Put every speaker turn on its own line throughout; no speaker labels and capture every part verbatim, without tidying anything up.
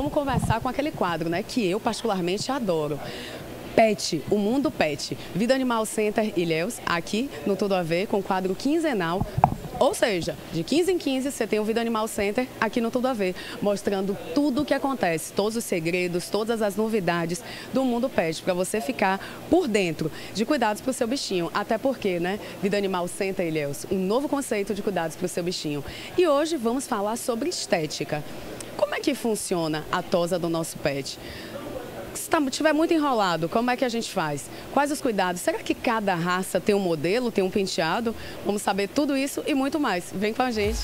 vamos conversar com aquele quadro, né, que eu particularmente adoro. Pet, o Mundo Pet. Vida Animal Center Ilhéus, aqui no Tudo a Ver, com quadro quinzenal. Ou seja, de quinze em quinze você tem o Vida Animal Center aqui no Tudo a Ver, mostrando tudo o que acontece, todos os segredos, todas as novidades do mundo pet, para você ficar por dentro de cuidados para o seu bichinho. Até porque, né, Vida Animal Center Ilhéus, um novo conceito de cuidados para o seu bichinho. E hoje vamos falar sobre estética. Como é que funciona a tosa do nosso pet? Se estiver muito enrolado, como é que a gente faz? Quais os cuidados? Será que cada raça tem um modelo, tem um penteado? Vamos saber tudo isso e muito mais. Vem com a gente.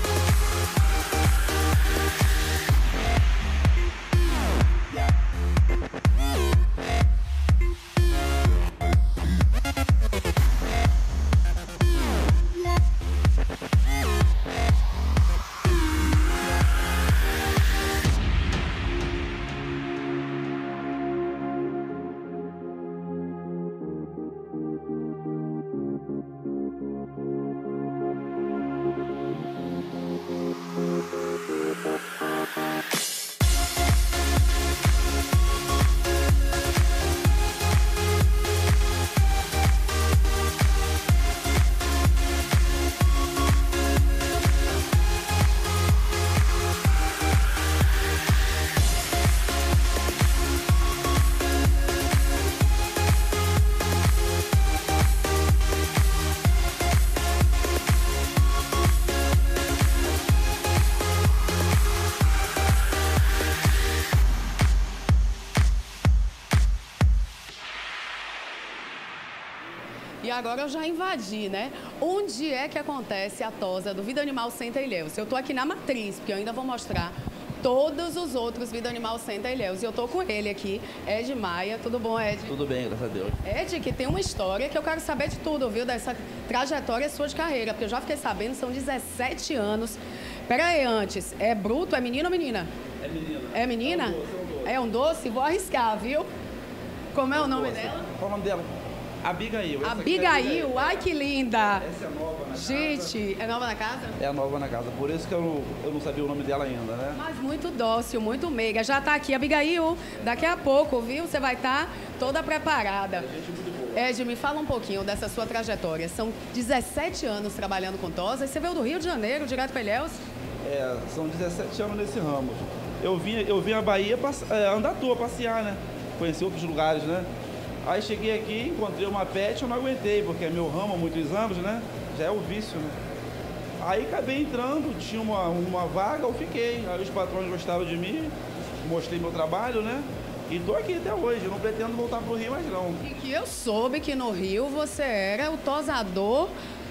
E agora eu já invadi, né? Onde é que acontece a tosa do Vida Animal Center Ilhéus? Eu tô aqui na matriz, porque eu ainda vou mostrar todos os outros Vida Animal Center Ilhéus. E eu tô com ele aqui, Ed Maia. Tudo bom, Ed?
Tudo bem, graças a Deus.
Ed, que tem uma história que eu quero saber de tudo, viu? Dessa trajetória sua de carreira, porque eu já fiquei sabendo, são dezessete anos. Pera aí, antes, é bruto, é menino ou menina?
É menina.
É menina?
É um doce, é um doce.
É um doce? Vou arriscar, viu? Como é, é um o nome
doce.
dela?
Qual o nome dela? Abigail. Essa
Abigail,
é
ai que linda!
Essa é nova na casa.
Gente, é nova na casa?
É nova na casa, por isso que eu não, eu não sabia o nome dela ainda, né?
Mas muito dócil, muito meiga. Já tá aqui, Abigail. Daqui a pouco, viu? Você vai estar toda preparada.
É gente muito boa.
Ed, me fala um pouquinho dessa sua trajetória. São dezessete anos trabalhando com tosa. E você veio do Rio de Janeiro, direto para Ilhéus?
É, são dezessete anos nesse ramo. Eu vim, eu vim à Bahia é, andar à toa, passear, né? Conhecer outros lugares, né? Aí cheguei aqui, encontrei uma pet, eu não aguentei, porque é meu ramo há muitos anos, né? Já é o vício, né? Aí acabei entrando, tinha uma, uma vaga, eu fiquei. Aí os patrões gostaram de mim, mostrei meu trabalho, né? E tô aqui até hoje, eu não pretendo voltar pro Rio mais não.
E que eu soube que no Rio você era o tosador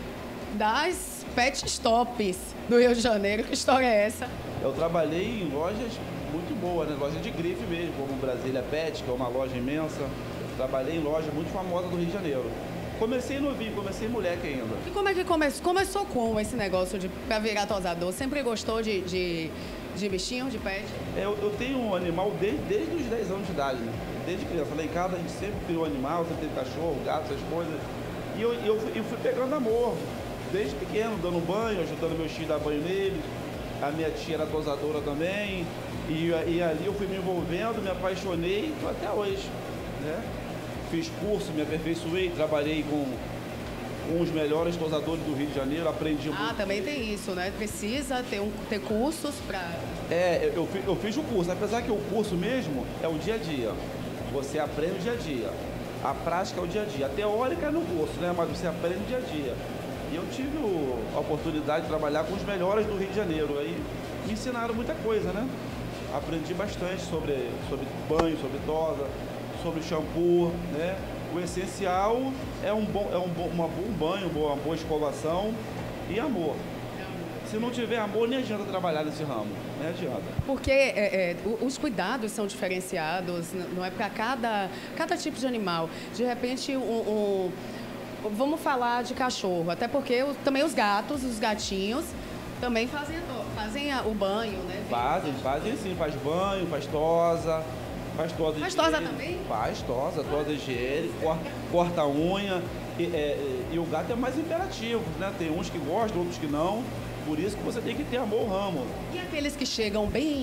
das pet stops do Rio de Janeiro. Que história é essa?
Eu trabalhei em lojas muito boas, né? Lojas de grife mesmo, como Brasília Pet, que é uma loja imensa. Trabalhei em loja muito famosa do Rio de Janeiro. Comecei novinho, comecei moleque ainda.
E como é que começou? Começou com esse negócio de pra virar tosador? Sempre gostou de, de, de bichinho, de pet?
Eu, eu tenho um animal desde, desde os dez anos de idade, né? Desde criança. Lá em casa a gente sempre criou animal, sempre teve cachorro, gato, essas coisas. E eu, eu, eu fui pegando amor, desde pequeno, dando banho, ajudando meus filhos a dar banho neles. A minha tia era tosadora também. E, e ali eu fui me envolvendo, me apaixonei, tô até hoje, né? Fiz curso, me aperfeiçoei, trabalhei com, com os melhores tosadores do Rio de Janeiro, aprendi muito.
Ah, também tem isso, né? Precisa ter, um, ter cursos para...
É, eu, eu fiz o curso, apesar que o curso mesmo é o dia a dia. Você aprende o dia a dia. A prática é o dia a dia. A teórica é no curso, né? Mas você aprende o dia a dia. E eu tive o, a oportunidade de trabalhar com os melhores do Rio de Janeiro. Aí me ensinaram muita coisa, né? Aprendi bastante sobre, sobre banho, sobre tosa, sobre shampoo, né? O essencial é um bom, é um bom, uma, um banho, uma boa escovação e amor. Se não tiver amor, nem adianta trabalhar nesse ramo, nem adianta.
Porque é, é, os cuidados são diferenciados, não é para cada, cada tipo de animal. De repente, um, um, vamos falar de cachorro, até porque também os gatos, os gatinhos, também fazem, fazem o banho, né?
Fazem, fazem sim, faz banho, faz tosa. Faz tosa
Faz tosa também?
Faz tosa, tosa higiênica, corta, corta a unha. E, é, e o gato é mais imperativo, né? Tem uns que gostam, outros que não. Por isso que você tem que ter amor ao ramo.
E aqueles que chegam bem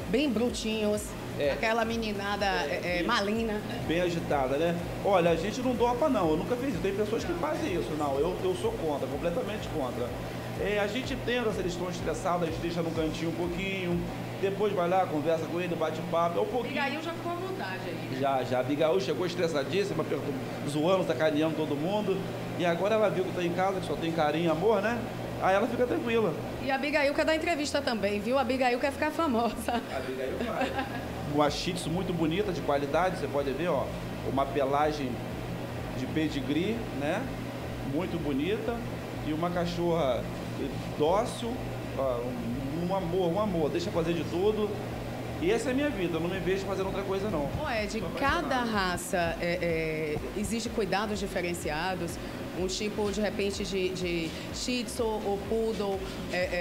bem brutinhos,
É.
aquela meninada é, é, malina.
Bem agitada, né? Olha, a gente não dopa não, eu nunca fiz isso. Tem pessoas que fazem isso, não, eu, eu sou contra, completamente contra. É, a gente tenta, se eles estão estressados, a gente deixa no cantinho um pouquinho, depois vai lá, conversa com ele, bate papo, é um pouquinho.
Abigail já ficou à vontade aí.
Já, já. A Abigail chegou estressadíssima, perguntou, zoando, sacaneando todo mundo. E agora ela viu que tá em casa, que só tem carinho e amor, né? Aí ela fica tranquila.
E a Abigail quer dar entrevista também, viu? A Abigail quer ficar famosa.
A Abigail vai. Uma shih tzu muito bonita, de qualidade, você pode ver, ó. Uma pelagem de pedigree, né? Muito bonita. E uma cachorra dócil, ó, um, um amor, um amor. Deixa fazer de tudo. E essa é a minha vida, eu não me vejo fazendo outra coisa, não.
Ué, de cada raça é, é, existe cuidados diferenciados? Um tipo, de repente, de, de Shih Tzu ou Poodle, é, é,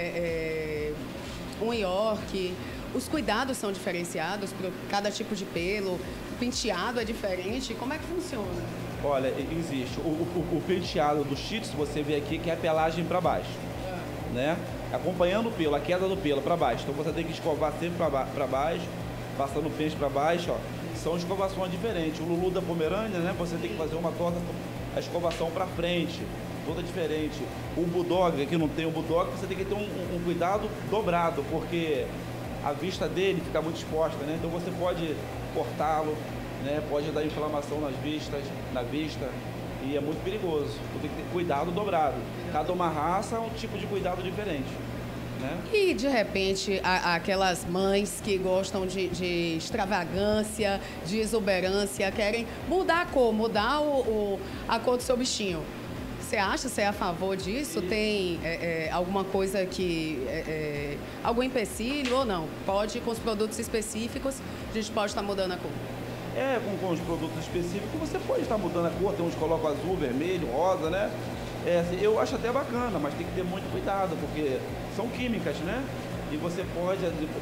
é, um York. Os cuidados são diferenciados para cada tipo de pelo? O penteado é diferente? Como é que funciona?
Olha, existe. O, o, o penteado do Shih Tzu, você vê aqui que é a pelagem para baixo, é. né? Acompanhando o pelo, a queda do pelo para baixo. Então você tem que escovar sempre para baixo, passando o pente para baixo, ó. São escovações diferentes. O Lulu da Pomerânia, né? Você tem que fazer uma torta, a escovação para frente, toda diferente. O Bulldog, aqui não tem o Bulldog, você tem que ter um, um, um cuidado dobrado, porque a vista dele fica muito exposta, né? Então você pode cortá-lo, né? Pode dar inflamação nas vistas, na vista. E é muito perigoso, tem que ter cuidado dobrado. Cada uma raça é um tipo de cuidado diferente, né?
E, de repente, a, aquelas mães que gostam de, de extravagância, de exuberância, querem mudar a cor, mudar o, o, a cor do seu bichinho. Você acha, você é a favor disso? Tem é, é, alguma coisa que... É, é, algum empecilho ou não? Pode, com os produtos específicos, a gente pode estar mudando a cor.
É, com, com os produtos específicos, você pode estar mudando a cor, tem uns que colocam azul, vermelho, rosa, né? É, assim, eu acho até bacana, mas tem que ter muito cuidado, porque são químicas, né? E você pode,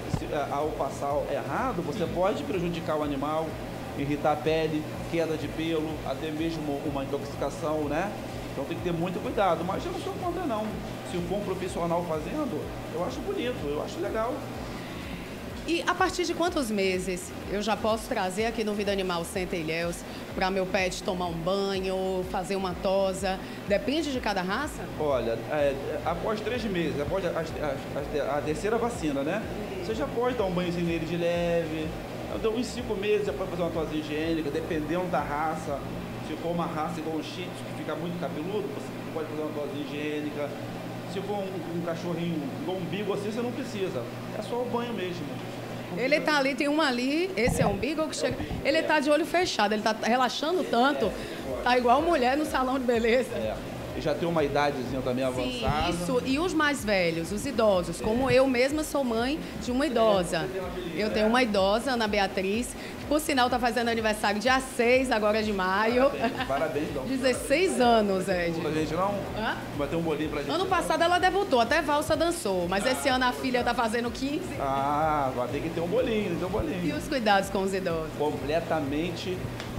ao passar errado, você pode prejudicar o animal, irritar a pele, queda de pelo, até mesmo uma intoxicação, né? Então tem que ter muito cuidado, mas eu não sou contra não. Se for um profissional fazendo, eu acho bonito, eu acho legal.
E a partir de quantos meses eu já posso trazer aqui no Vida Animal Center Ilhéus para meu pet tomar um banho, fazer uma tosa? Depende de cada raça?
Olha, é, após três meses, após a, a, a terceira vacina, né? Você já pode dar um banhozinho nele de leve. Então, em cinco meses já pode fazer uma tosa higiênica, dependendo da raça. Se for uma raça igual um Shih Tzu, que fica muito cabeludo, você pode fazer uma tosa higiênica. Se for um, um cachorrinho igual um Beagle assim, você não precisa. É só o banho mesmo.
Ele tá ali, tem uma ali, esse é um Beagle que chega. Ele tá de olho fechado, ele tá relaxando tanto, tá igual mulher no salão de beleza.
É. E já tem uma idadezinha também avançada.
Sim, isso. E os mais velhos, os idosos, como eu mesma sou mãe de uma idosa. Eu tenho uma idosa, Ana Beatriz, que por sinal tá fazendo aniversário dia seis agora de maio.
Parabéns, parabéns então.
dezesseis anos, Ed.
Pra gente não?
Hã?
Vai ter um bolinho pra gente.
Ano passado ela debutou, até valsa dançou, mas esse ano a filha tá fazendo quinze.
Ah, vai ter que ter um bolinho, tem que ter um bolinho.
E os cuidados com os idosos?
Completamente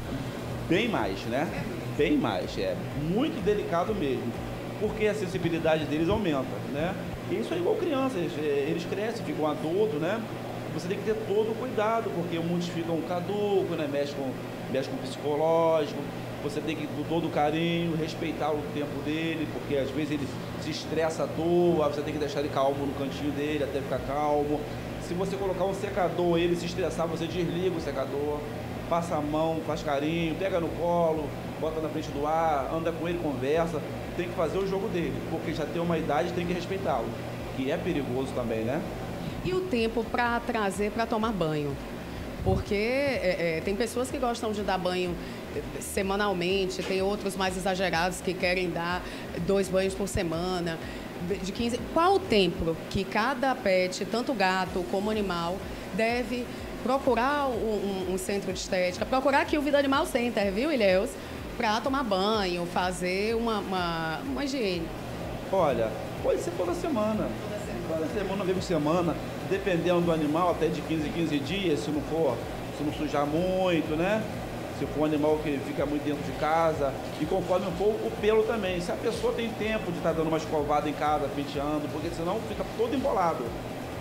bem mais, né? Bem mais, é muito delicado mesmo, porque a sensibilidade deles aumenta, né? E isso é igual crianças, eles crescem, ficam adultos, né? Você tem que ter todo o cuidado, porque muitos ficam caducos, né? Mexe com, mexe com o psicológico, você tem que ter todo o carinho, respeitar o tempo dele, porque às vezes ele se estressa à toa, você tem que deixar ele calmo no cantinho dele até ficar calmo. Se você colocar um secador e ele se estressar, você desliga o secador, passa a mão, faz carinho, pega no colo, bota na frente do ar, anda com ele, conversa. Tem que fazer o jogo dele, porque já tem uma idade, tem que respeitá-lo, que é perigoso também, né?
E o tempo para trazer para tomar banho? Porque é, é, tem pessoas que gostam de dar banho semanalmente, tem outros mais exagerados que querem dar dois banhos por semana. De quinze... Qual o tempo que cada pet, tanto gato como animal, deve procurar um, um, um centro de estética, procurar aqui o Vida Animal Center, viu, Ilhéus? Para tomar banho, fazer uma, uma, uma higiene.
Olha, pode ser toda semana. Toda semana, uma vez por semana, dependendo do animal, até de quinze em quinze dias, se não for, se não sujar muito, né? Se for um animal que fica muito dentro de casa, e conforme um pouco o pelo também. Se a pessoa tem tempo de estar dando uma escovada em casa, penteando, porque senão fica todo embolado.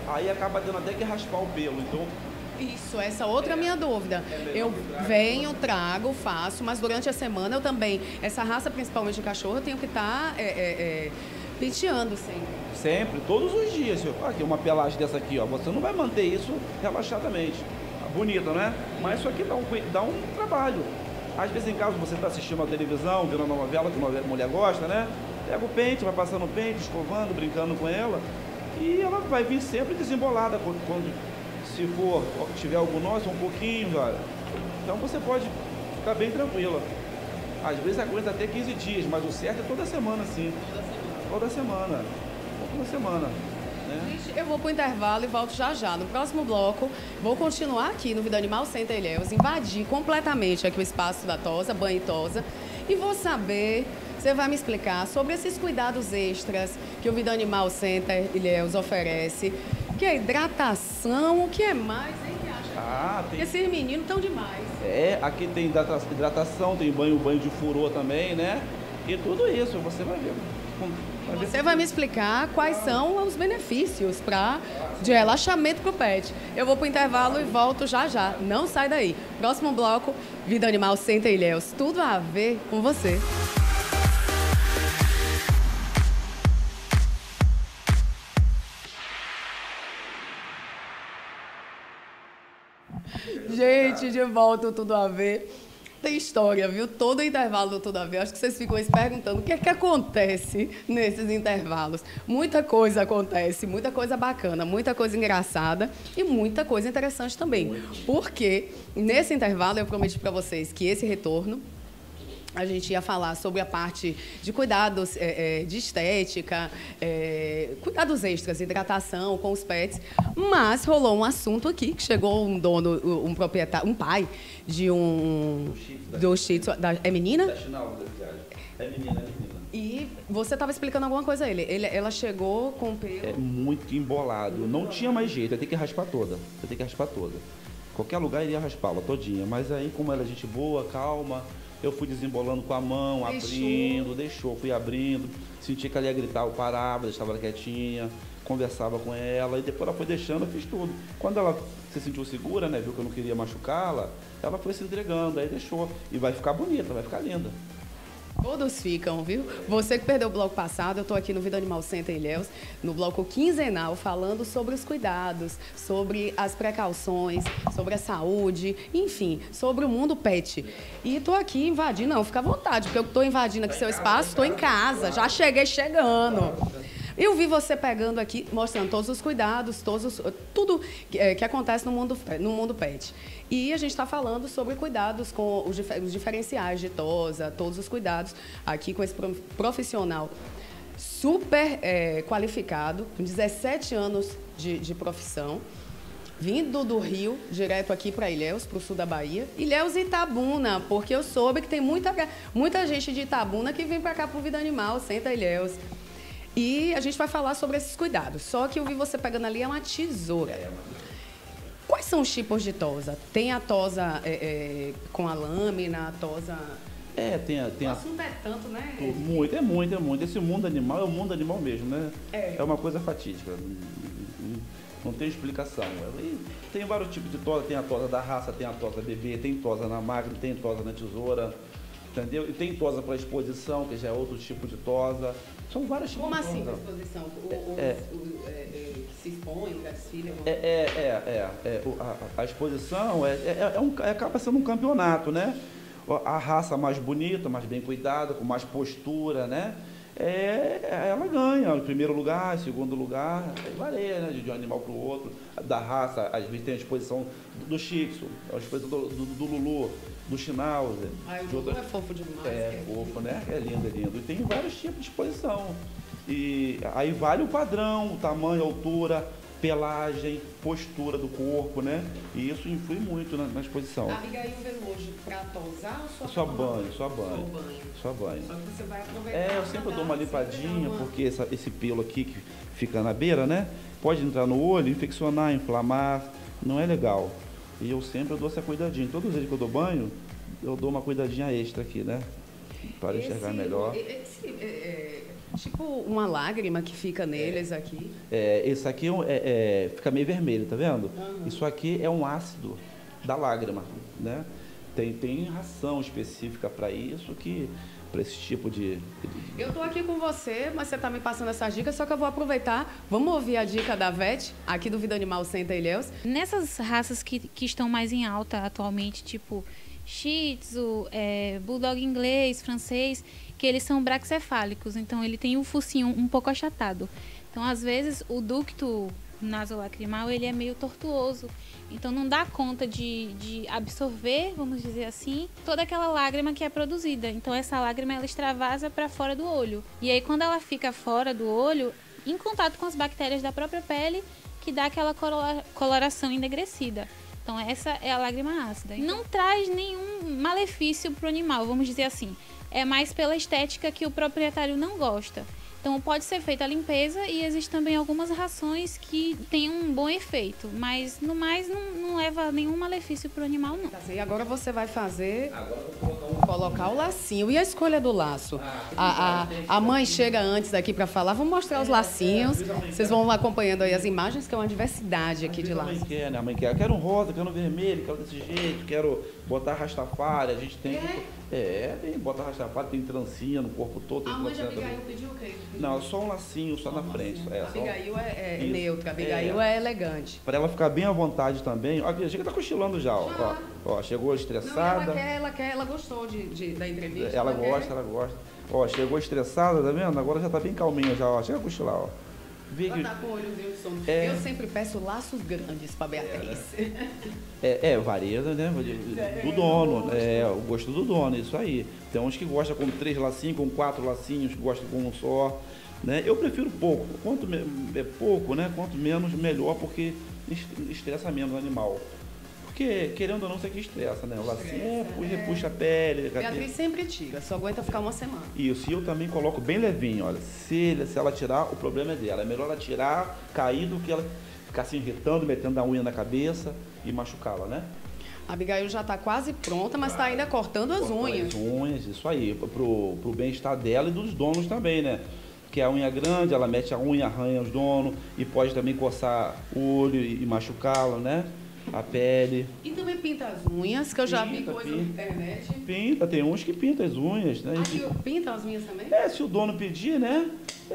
aí acaba tendo até que raspar o pelo. Então,
isso, essa outra é a minha dúvida.
É
Eu
traga,
venho, trago, faço, mas durante a semana eu também, essa raça principalmente de cachorro, eu tenho que estar é, é, é, penteando sempre.
Sempre, todos os dias. Aqui, uma pelagem dessa aqui, ó. Você não vai manter isso relaxadamente. Bonita, né? Mas isso aqui dá um, dá um trabalho. Às vezes em casa você está assistindo uma televisão, vendo uma novela que uma mulher gosta, né? Pega o pente, vai passando o pente, escovando, brincando com ela. E ela vai vir sempre desembolada quando, quando se for, tiver algum nosso, um pouquinho, olha. Então você pode ficar bem tranquila. Às vezes aguenta até quinze dias, mas o certo é toda semana, sim. Toda semana. Toda semana. Né?
Gente, eu vou para o intervalo e volto já já. No próximo bloco, vou continuar aqui no Vida Animal Center Ilhéus, invadir completamente aqui o espaço da tosa, banho e tosa, e vou saber, você vai me explicar sobre esses cuidados extras que o Vida Animal Center Ilhéus oferece, que é hidratação, o que é mais, hein, que acha?
Ah, tem...
Esses meninos estão demais.
É, aqui tem hidratação, tem banho, banho de furô também, né? E tudo isso, você vai ver. Vai ver
Você vai me explicar quais são os benefícios pra, de relaxamento para o pet. Eu vou para o intervalo e volto já já. Não sai daí. Próximo bloco, Vida Animal Center Ilhéus. Tudo a ver com você. Gente, de volta, Tudo a Ver. Tem história, viu? Todo intervalo do Tudo a Ver. Acho que vocês ficam aí se perguntando o que é que acontece nesses intervalos. Muita coisa acontece, muita coisa bacana, muita coisa engraçada e muita coisa interessante também. Porque nesse intervalo eu prometi para vocês que esse retorno a gente ia falar sobre a parte de cuidados é, é, de estética, é, cuidados extras, hidratação com os pets, mas rolou um assunto aqui, que chegou um dono, um proprietário, um pai de um... do Shih Tzu, da, é menina?
É menina, é menina.
E você estava explicando alguma coisa a ele. ele. Ela chegou com o pelo...
É muito embolado, não tinha mais jeito, eu tenho que raspar toda, eu tenho que raspar toda. Qualquer lugar iria raspá-la todinha, mas aí como ela é gente boa, calma... Eu fui desembolando com a mão, deixou. abrindo, deixou, fui abrindo. Senti que ela ia gritar, eu parava, deixava ela quietinha, conversava com ela e depois ela foi deixando, eu fiz tudo. Quando ela se sentiu segura, né, viu que eu não queria machucá-la, ela foi se entregando, aí deixou. E vai ficar bonita, vai ficar linda.
Todos ficam, viu? Você que perdeu o bloco passado, eu estou aqui no Vida Animal Center Ilhéus, no bloco quinzenal, falando sobre os cuidados, sobre as precauções, sobre a saúde, enfim, sobre o mundo pet. E estou aqui invadindo, não, fica à vontade, porque eu estou invadindo aqui seu espaço, estou em casa, já cheguei chegando. Eu vi você pegando aqui, mostrando todos os cuidados, todos os, tudo que, é, que acontece no mundo, no mundo pet. E a gente está falando sobre cuidados com os, os diferenciais de tosa, todos os cuidados aqui com esse profissional super é, qualificado, com dezessete anos de, de profissão, vindo do Rio, direto aqui para Ilhéus, para o sul da Bahia. Ilhéus e Itabuna, porque eu soube que tem muita, muita gente de Itabuna que vem para cá para o Vida Animal, Center Ilhéus. E a gente vai falar sobre esses cuidados. Só que eu vi você pegando ali é uma tesoura. Quais são os tipos de tosa? Tem a tosa é, é, com a lâmina, a tosa...
É, tem a... Tem
o
a...
assunto é tanto, né?
Muito, é muito, é muito. Esse mundo animal é o mundo animal mesmo, né?
É,
é uma coisa fatídica. Não tem explicação. Tem vários tipos de tosa. Tem a tosa da raça, tem a tosa bebê, tem tosa na máquina, tem tosa na tesoura. Entendeu? E tem tosa para exposição, que já é outro tipo de tosa. São vários tipos
Como
de
assim,
tosa.
para exposição? O, o,
É.
o, o, é, é, que se expõe para desfile?
É, é, é, é, é. O- a, a exposição é, é, é um, é- acaba sendo um campeonato, né? A raça mais bonita, mais bem cuidada, com mais postura, né? É, ela ganha, em primeiro lugar, em segundo lugar, aí varia, né? De um animal para o outro. Da raça, às vezes tem a exposição do, do Shih Tzu, a exposição do, do, do Lulu, do Schnauzer.
Ai, o
de
Lulu
outras-
é fofo demais.
É, fofo, né? É lindo, é lindo. E tem vários tipos de exposição. E aí vale o padrão, o tamanho, a altura, pelagem, postura do corpo, né? E isso influi muito na, na exposição.
A Abigail veio hoje para tosar ou só
Só
pra
banho,
tomar?
só banho.
Só banho.
Só banho.
Só que você vai aproveitar.
É, eu
pra
sempre
dar,
dou uma
sempre
limpadinha,
dar uma-
porque essa- esse pelo aqui que fica na beira, né? Pode entrar no olho, infeccionar, inflamar, não é legal. E eu sempre dou essa cuidadinha. Todos os dias que eu dou banho, eu dou uma cuidadinha extra aqui, né? Para enxergar
Esse-
melhor.
esse, é, é, Tipo uma lágrima que fica neles aqui.
É, esse aqui é, um- é- é- fica meio vermelho, tá vendo?
Uhum.
Isso aqui é um ácido da lágrima, né? Tem, tem ração específica para isso, que para esse tipo de...
Eu estou aqui com você, mas você está me passando essas dicas, só que eu vou aproveitar. Vamos ouvir a dica da Vete, aqui do Vida Animal Center Ilhéus.
Nessas raças que, que estão mais em alta atualmente, tipo Shih Tzu, é, Bulldog inglês, francês, que eles são braxcefálicos, então ele tem o focinho um pouco achatado. Então, às vezes, o ducto nasolacrimal ele é meio tortuoso, então não dá conta de, de absorver, vamos dizer assim, toda aquela lágrima que é produzida. Então, essa lágrima ela extravasa para fora do olho. E aí, quando ela fica fora do olho, em contato com as bactérias da própria pele, que dá aquela coloração enegrecida. Então, essa é a lágrima ácida. Não traz nenhum malefício para o animal, vamos dizer assim. É mais pela estética que o proprietário não gosta. Então, pode ser feita a limpeza e existem também algumas rações que têm um bom efeito. Mas, no mais, não, não leva nenhum malefício para o animal, não.
E agora você vai fazer...
Agora eu vou colocar um...
Colocar o lacinho. E a escolha do laço? A, a, a mãe chega antes aqui para falar. Vamos mostrar os lacinhos. Vocês vão acompanhando aí as imagens, que é uma diversidade aqui de
A mãe
laços.
quer, né? A mãe quer. Eu quero um rosa, quero um vermelho, quero desse jeito, quero botar rastafari. A gente tem... É, tem botar rastafari, tem trancinha no corpo todo. Tem
A mãe de
trancinha
Abigail
também.
pediu o quê?
Não, só um lacinho, só na frente. É,
A
só...
Abigail é, é
Isso.
neutra, a Abigail é, é elegante.
Para ela ficar bem à vontade também. Ó, aqui, chega, tá cochilando já, ó.
Já.
Ó, ó, chegou
Não,
estressada.
ela quer, ela quer, ela gostou de, de- da entrevista.
Ela
quer-
gosta, ela gosta. Ó, chegou estressada, tá vendo? Agora já tá bem calminha já, ó. Chega a cochilar, ó. Vê
Ela
que...
tá com o olhozinho de sono.
É.
Eu sempre peço laços grandes para Beatriz.
É, é, varia, né? Do dono, é, o gosto do dono, isso aí. Tem uns que gostam com três lacinhos, com quatro lacinhos, que gostam com um só, né? Eu prefiro pouco. Quanto me- é pouco, né? Quanto menos, melhor, porque est- estressa menos o animal. Porque, querendo ou não, isso aqui estressa, né? O lacinho é, pu- repuxa a pele. a
Beatriz sempre tira, só aguenta ficar uma semana.
Isso, e eu também coloco bem levinho, olha. Se, ele- se ela tirar, o problema é dela. É melhor ela tirar, cair, do que ela ficar se irritando, metendo a unha na cabeça e machucá-la, né?
A Abigail já está quase pronta, mas está ainda cortando as
Cortar
unhas.
As unhas, isso aí, pro, pro bem-estar dela e dos donos também, né? Que a unha grande, ela mete a unha, arranha os donos e pode também coçar o olho e, e machucá-la, né? A pele.
E também pinta as unhas, que eu já vi
Pinta,
coisa na
pinta.
internet.
Pinta, tem uns que pintam as unhas, né?
Aqui pinta as unhas também?
É, se o dono pedir, né?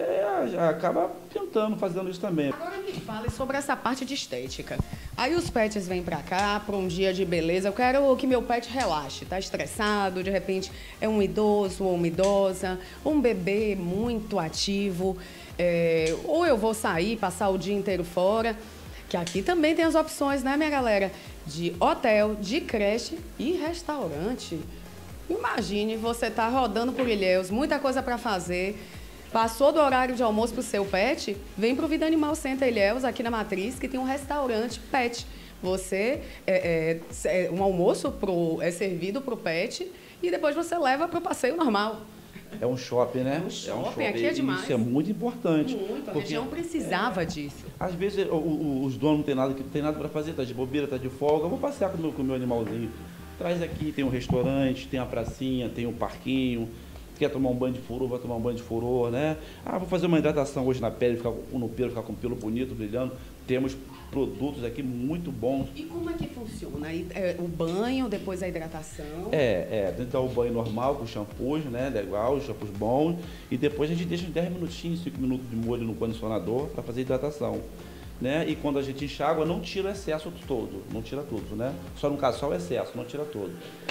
É, já acaba pintando, fazendo isso também.
Agora me fale sobre essa parte de estética. Aí os pets vêm pra cá para um dia de beleza. Eu quero que meu pet relaxe. Tá estressado, de repente é um idoso ou uma idosa, um bebê muito ativo. É, ou eu vou sair, passar o dia inteiro fora. Que aqui também tem as opções, né, minha galera? De hotel, de creche e restaurante. Imagine, você tá rodando por Ilhéus, muita coisa para fazer. Passou do horário de almoço para o seu pet, vem para o Vida Animal Center Ilhéus, aqui na Matriz, que tem um restaurante pet. Você, é, é, é, um almoço pro, é servido para o pet e depois você leva para o passeio normal.
É um shopping, né?
É um shopping, aqui é
E
demais.
Isso é muito importante.
Muito, a
porque
região precisava disso.
às vezes o- o- os donos não tem nada, que- tem nada para fazer, tá de bobeira, tá de folga. Eu vou passear com o meu, com o meu animalzinho. Traz aqui, tem um restaurante, tem a pracinha, tem um parquinho. Quer tomar um banho de furor, vai tomar um banho de furor, né? Ah, vou fazer uma hidratação hoje na pele, ficar com- no pelo, ficar com o pelo bonito, brilhando. Temos produtos aqui muito bons.
E como é que funciona? E, é, o banho, depois a hidratação?
É, é, tentar o banho normal com shampoos, né? Legal, os shampoos bons. E depois a gente deixa uns dez minutinhos, cinco minutos de molho no condicionador para fazer hidratação. Né? E quando a gente enxágua, não tira o excesso todo, não tira tudo, né? Só no caso, só o excesso, não tira todo.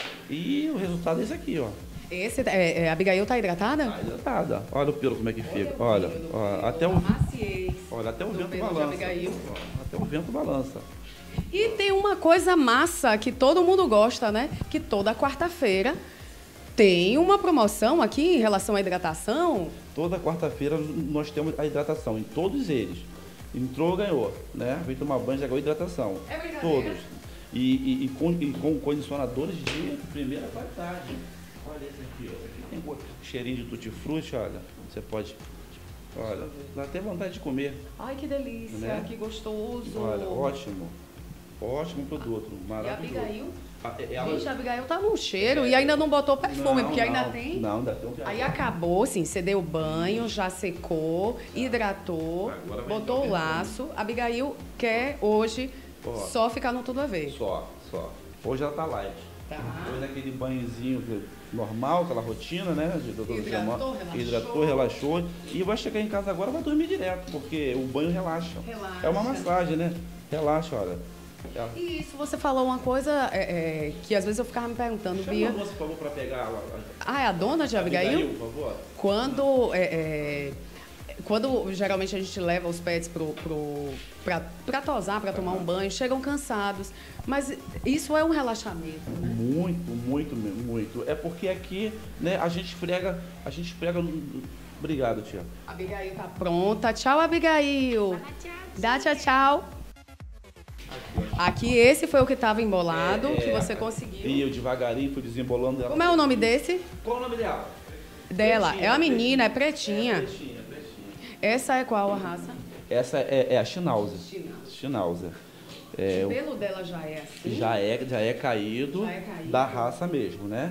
E o resultado é esse aqui, ó.
Esse, é, é, a Abigail tá hidratada?
Tá hidratada. Olha o pelo como é que fica. Olha, ó, até o,
Maciez.
olha, até o
do
vento
pelo de
balança.
Abigail.
Ó, até o vento balança.
E tem uma coisa massa que todo mundo gosta, né? Que toda quarta-feira tem uma promoção aqui em relação à hidratação.
Toda quarta-feira nós temos a hidratação em todos eles. Entrou, ganhou, né? Vem tomar banho, já ganhou hidratação.
É brincadeira?
Todos. E, e, e, com, e com condicionadores de primeira qualidade. Olha esse aqui, ó. Aqui tem go- cheirinho de tutti-frutti, olha. Você pode... Olha, dá até vontade de comer.
Ai, que delícia,
Né?
que gostoso.
Olha, ótimo. Ótimo produto,
E a
maravilhoso.
Abigail
Ela...
Gente, a Abigail tá num cheiro é, e ainda não botou perfume,
não,
porque ainda
não,
tem.
Não, ainda tem um
Aí acabou, assim, você deu banho, já secou, hidratou, botou o laço. A Abigail quer hoje oh, só ficar no tudo a ver.
Só, só. Hoje ela tá light. Tá. Hoje aquele banhozinho normal, aquela rotina, né? De, do,
hidratou, relaxou.
Hidratou, relaxou. E vai chegar em casa agora e vai dormir direto, porque o banho relaxa.
Relaxa.
É uma massagem, né? Relaxa, olha.
E isso, você falou uma coisa é, é, que às vezes eu ficava me perguntando,
Chama
Bia.
a moça, por favor, para pegar a, a...
Ah, é a dona de Abigail?
Abigail, por favor.
Quando, é, é, quando geralmente a gente leva os pets pro, pro, para tosar, para tomar um banho, chegam cansados. Mas isso é um relaxamento, né?
Muito, muito, muito. É porque aqui, né, a gente esfrega, a gente esfrega... Obrigado, tia.
A Abigail tá pronta. Tchau, Abigail. Dá tchau, tchau. Aqui, esse foi o que estava embolado, é, é, que você conseguiu.
E eu devagarinho fui desembolando ela.
Como é o nome desse?
Qual o nome dela?
Dela.
Pretinha,
é uma menina, é pretinha.
É pretinha, pretinha.
Essa é qual a raça?
Essa é, é a Schnauzer.
Schnauzer.
É,
o pelo dela já é assim?
Já é, já é caído, já é caído. Da raça mesmo, né?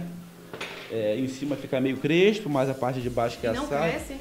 É, em cima fica meio crespo, mas a parte de baixo que é
não
assada.
Cresce?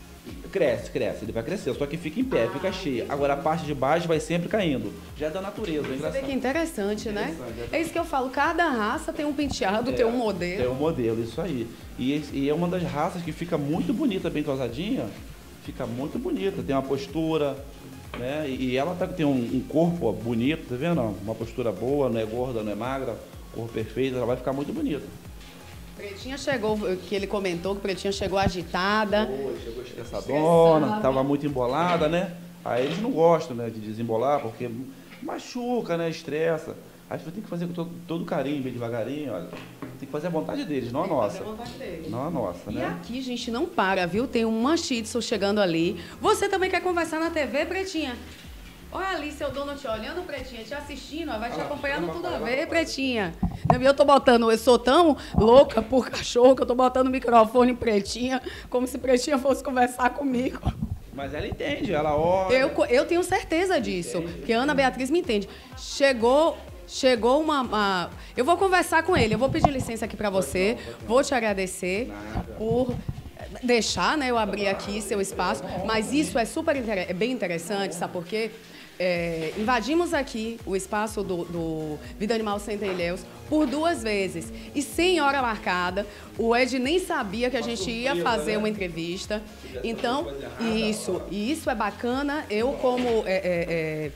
Cresce, cresce, ele vai crescer, só que fica em pé, ah, fica cheio. Agora a parte de baixo vai sempre caindo. Já é da natureza, é engraçado.
Você vê que interessante, né? É isso que eu falo, cada raça tem um penteado, é, tem um modelo.
Tem um modelo, isso aí. E, e é uma das raças que fica muito bonita, bem tosadinha, fica muito bonita, tem uma postura, né? E, e ela tá, tem um, um corpo bonito, tá vendo? Uma postura boa, não é gorda, não é magra, corpo perfeito, ela vai ficar muito bonita.
Pretinha chegou, que ele comentou que Pretinha chegou agitada.
Chegou, chegou estressadona, estava muito embolada, né? Aí eles não gostam, né, de desembolar, porque machuca, né, estressa. Aí você tem que fazer com todo, todo carinho, bem devagarinho, olha. Tem que fazer a vontade deles, não a nossa. Fazer a vontade deles. Não a nossa, né?
E aqui, gente, não para, viu? Tem uma Shih Tzu chegando ali. Você também quer conversar na T V, Pretinha? Olha ali, seu dono te olhando, Pretinha, te assistindo, ó, vai te acompanhando tudo a ver, Pretinha. Eu tô botando, eu sou tão louca por cachorro que eu tô botando o microfone em Pretinha, como se Pretinha fosse conversar comigo.
Mas ela entende, ela olha.
Eu, eu tenho certeza disso, entende, porque a Ana Beatriz me entende. Chegou, chegou uma, uma... Eu vou conversar com ele, eu vou pedir licença aqui para você, vou te agradecer Nada. por... deixar, né, eu abrir aqui seu espaço, mas isso é super inter... é bem interessante, sabe por quê? É, invadimos aqui o espaço do, do Vida Animal Center Ilhéus por duas vezes e sem hora marcada. O Ed nem sabia que a gente ia fazer uma entrevista. Então, isso, e isso é bacana. Eu, como é, é, é,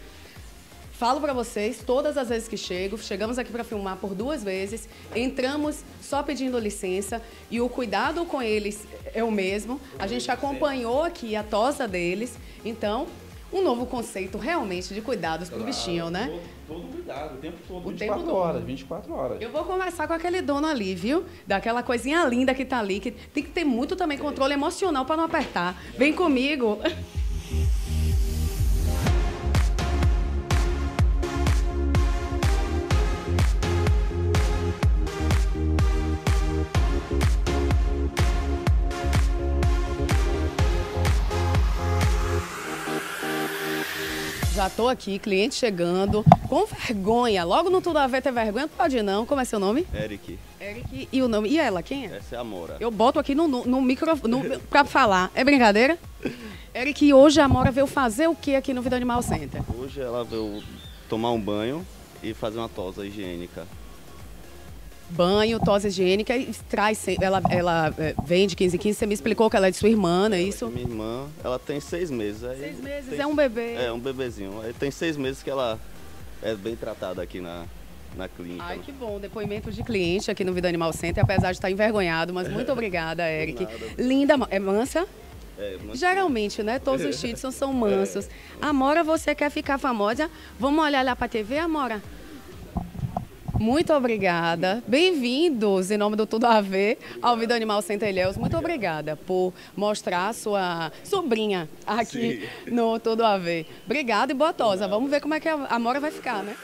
falo para vocês, todas as vezes que chego, chegamos aqui para filmar por duas vezes, entramos só pedindo licença e o cuidado com eles é o mesmo. A gente acompanhou aqui a tosa deles, então... um novo conceito realmente de cuidados para o bichinho, né?
Todo, todo cuidado, o tempo todo,
o
vinte e quatro
tempo
horas,
todo.
vinte e quatro horas.
Eu vou conversar com aquele dono ali, viu? Daquela coisinha linda que tá ali, que tem que ter muito também controle emocional para não apertar. Vem comigo. Já tô aqui, cliente chegando, com vergonha. Logo no Tudo a Ver ter vergonha, pode não. Como é seu nome?
Eric.
Eric. E o nome? E ela, quem é?
Essa é a Amora.
Eu boto aqui no, no, no microfone pra falar. É brincadeira? Eric, hoje a Amora veio fazer o que aqui no Vida Animal Center?
Hoje ela veio tomar um banho e fazer uma tosa higiênica.
Banho, tosse higiênica e traz, ela, ela vem de quinze em quinze, você me explicou que ela é de sua irmã, não é isso?
Minha irmã, ela tem seis meses. Aí
seis meses,
tem,
é um bebê.
É, um bebezinho. Aí tem seis meses que ela é bem tratada aqui na, na clínica.
Ai, que bom, depoimento de cliente aqui no Vida Animal Center, apesar de estar envergonhado, mas muito obrigada, Eric.
Nada.
Linda, é mansa?
É, mansa.
Geralmente, né, todos os Shih Tzus são mansos. É. Amora, você quer ficar famosa? Vamos olhar lá pra T V, Amora? Muito obrigada. Bem-vindos, em nome do Tudo a Ver, ao Vida Animal Center Ilhéus. Muito obrigada por mostrar a sua sobrinha aqui Sim. no Tudo a Ver. Obrigada e boa tosa. Vamos ver como é que a Amora vai ficar, né?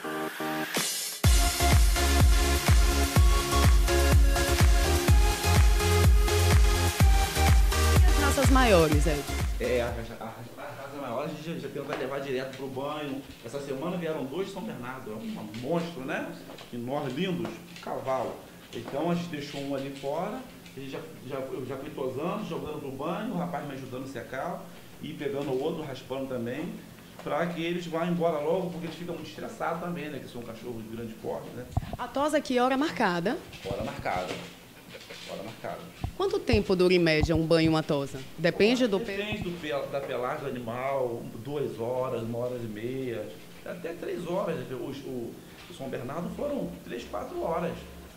E as raças maiores, Ed?
É, a, a, a raça maior a gente já, já tenta levar direto pro banho. Essa semana vieram dois São Bernardo, um monstro, né? Enormes, lindos, cavalo. Então a gente deixou um ali fora, a gente já, já, eu já fui tosando, jogando pro banho, o rapaz me ajudando a secar e pegando o outro, raspando também, para que eles vá embora logo, porque eles ficam muito estressados também, né? Que são cachorros de grande porte, né?
A tosa aqui, hora marcada.
Hora marcada. Hora marcada.
Quanto tempo dura em média um banho e uma tosa? Depende do peso?
Depende do, pel- da pelagem do animal, duas horas, uma hora e meia, até três horas. Os, o, o São Bernardo foram três, quatro horas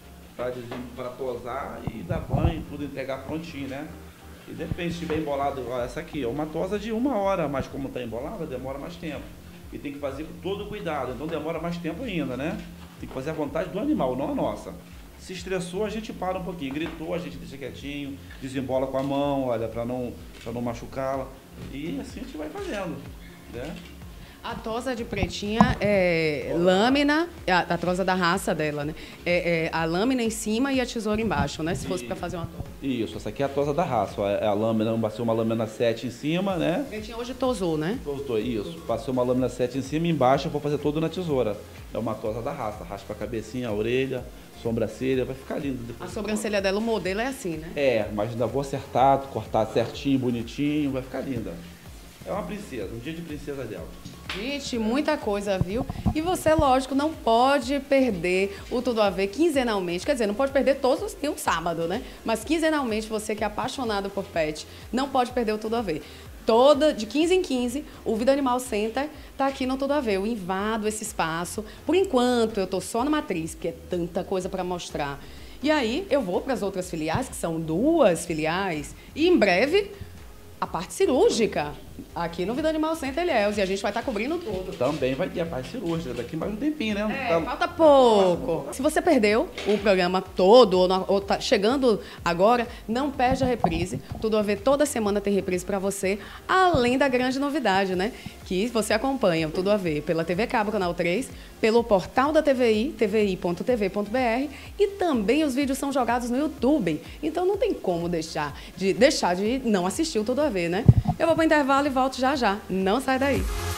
para tosar e dar banho, tudo entregar prontinho, né? E depende, se estiver embolado, ó, essa aqui é uma tosa de uma hora, mas como está embolada, demora mais tempo. E tem que fazer com todo cuidado, então demora mais tempo ainda, né? Tem que fazer a vontade do animal, não a nossa. Se estressou, a gente para um pouquinho. Gritou, a gente deixa quietinho, desembola com a mão, olha, para não, para não machucá-la. E assim a gente vai fazendo, né?
A tosa de pretinha é lâmina, a, a tosa da raça dela, né? É, é a lâmina em cima e a tesoura embaixo, né? Se fosse para fazer uma tosa.
Isso, essa aqui é a tosa da raça. ó, É a lâmina, passou uma lâmina sete em cima, né?
Pretinha hoje tosou, né?
Tosou, isso. Passou uma lâmina sete em cima e embaixo eu vou fazer tudo na tesoura. É uma tosa da raça. Raspa a cabecinha, a orelha, sobrancelha, vai ficar lindo.
A
Depois.
sobrancelha dela, o modelo é assim, né?
É, mas ainda vou acertar, cortar certinho, bonitinho, vai ficar linda. É uma princesa, um dia de princesa dela.
Gente, muita coisa, viu? E você, lógico, não pode perder o Tudo a Ver quinzenalmente. Quer dizer, não pode perder todos os dias, um sábado, né? Mas quinzenalmente, você que é apaixonado por pet, não pode perder o Tudo a Ver. Toda, de quinze em quinze, o Vida Animal Center tá aqui no Tudo a Ver. Eu invado esse espaço. Por enquanto, eu tô só na matriz, porque é tanta coisa para mostrar. E aí, eu vou para as outras filiais, que são duas filiais, e em breve, a parte cirúrgica, aqui no Vida Animal Center Ilhéus, e a gente vai estar cobrindo tudo.
Também vai ter a parte cirúrgica, daqui mais um tempinho, né?
É,
Tá-
falta pouco. Se você perdeu o programa todo, ou, na- ou tá chegando agora, não perde a reprise. Tudo a Ver, toda semana tem reprise para você, além da grande novidade, né? Que você acompanha o Tudo a Ver pela T V Cabo, Canal três, pelo portal da T V I, t v i ponto t v ponto b r, e também os vídeos são jogados no YouTube. Então não tem como deixar de, deixar de não assistir o Tudo a Ver, né? Eu vou para o intervalo e volto já já. Não sai daí.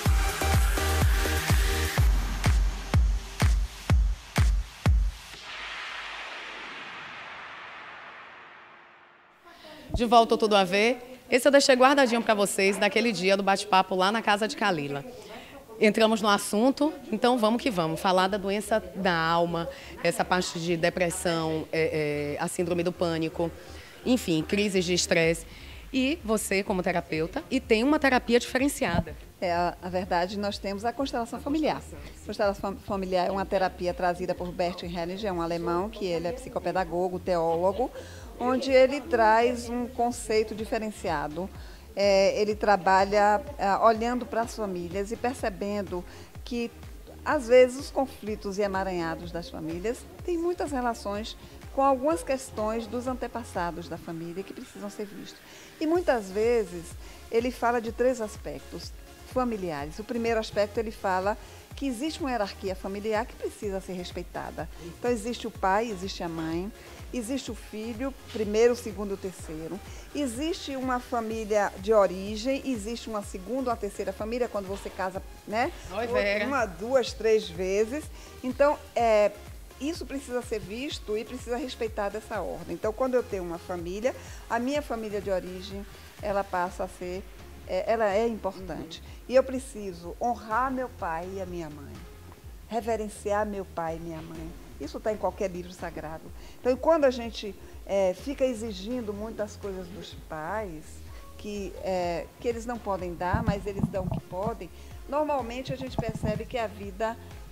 De volta ao Tudo a Ver. Esse eu deixei guardadinho para vocês daquele dia do bate-papo lá na casa de Kalila. Entramos no assunto, então vamos que vamos. Falar da doença da alma, essa parte de depressão, é, é, a síndrome do pânico, enfim, crises de estresse. E você, como terapeuta, e tem uma terapia diferenciada.
É, a, a verdade, nós temos a constelação familiar. A constelação familiar é uma terapia trazida por Bert Hellinger, um alemão, que ele é psicopedagogo, teólogo, onde ele traz um conceito diferenciado. É, ele trabalha é, olhando para as famílias e percebendo que, às vezes, os conflitos e emaranhados das famílias têm muitas relações com algumas questões dos antepassados da família que precisam ser vistos. E, muitas vezes, ele fala de três aspectos familiares. O primeiro aspecto, ele fala que existe uma hierarquia familiar que precisa ser respeitada. Então, existe o pai, existe a mãe, existe o filho, primeiro, segundo e terceiro. Existe uma família de origem, existe uma segunda ou uma terceira família, quando você casa, né?
Oi, Vera.
Uma, duas, três vezes. Então, é, isso precisa ser visto e precisa respeitar dessa ordem. Então, quando eu tenho uma família, a minha família de origem, ela passa a ser, é, ela é importante. E eu preciso honrar meu pai e a minha mãe, reverenciar meu pai e minha mãe. Isso está em qualquer livro sagrado. Então, quando a gente é, fica exigindo muitas coisas dos pais, que, é, que eles não podem dar, mas eles dão o que podem, normalmente a gente percebe que a vida